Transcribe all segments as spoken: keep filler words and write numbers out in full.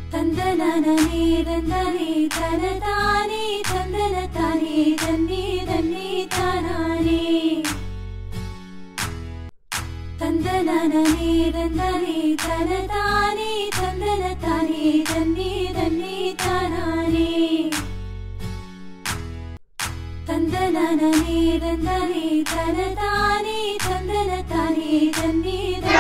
தந்தனனே தந்தனே தனதானே தந்தனதானே தன்னே தன்னே தானானே தந்தனனே தந்தனே தனதானே தந்தனதானே தன்னே தன்னே தானானே தந்தனனே தந்தனே தனதானே தந்தனதானே தன்னே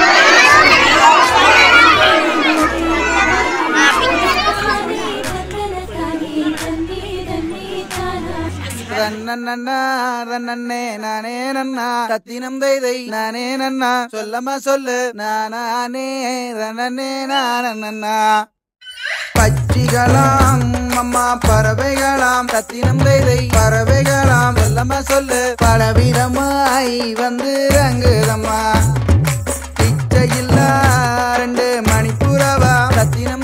நன்னே நானே நன்னா தத்தினம் தைதை நானே நன்னா சொல்லமா சொல்லு நானே ரன்னே நானண்ணா பச்சிகளாம் அம்மா பறவைகளாம் தத்தினம் தைதை பறவைகளாம் சொல்லமா சொல்லு பலவிதமாய் வந்து ரங்குதம்மா பிச்சையில்லா ரெண்டு மணிப்புறவா தத்தினம்